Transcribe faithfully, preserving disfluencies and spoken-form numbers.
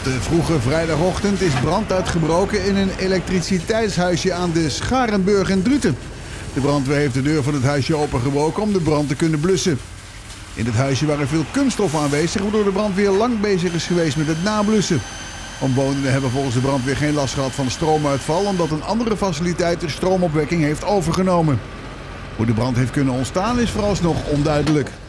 Op de vroege vrijdagochtend is brand uitgebroken in een elektriciteitshuisje aan de Scharenburg in Druten. De brandweer heeft de deur van het huisje opengebroken om de brand te kunnen blussen. In het huisje waren veel kunststoffen aanwezig, waardoor de brandweer lang bezig is geweest met het nablussen. Omwonenden hebben volgens de brandweer geen last gehad van stroomuitval, omdat een andere faciliteit de stroomopwekking heeft overgenomen. Hoe de brand heeft kunnen ontstaan is vooralsnog onduidelijk.